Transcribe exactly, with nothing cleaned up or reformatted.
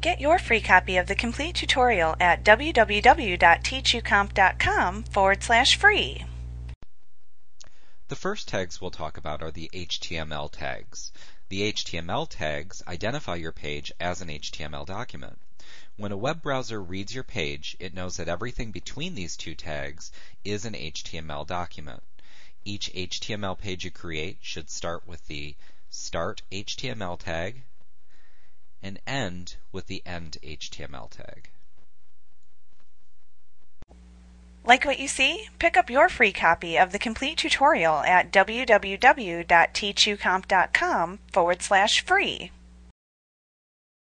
Get your free copy of the complete tutorial at www.teachucomp.com forward slash free. The first tags we'll talk about are the H T M L tags. The H T M L tags identify your page as an H T M L document. When a web browser reads your page, it knows that everything between these two tags is an H T M L document. Each H T M L page you create should start with the Start H T M L tag and end with the End H T M L tag. Like what you see? Pick up your free copy of the complete tutorial at www.teachucomp.com forward slash free.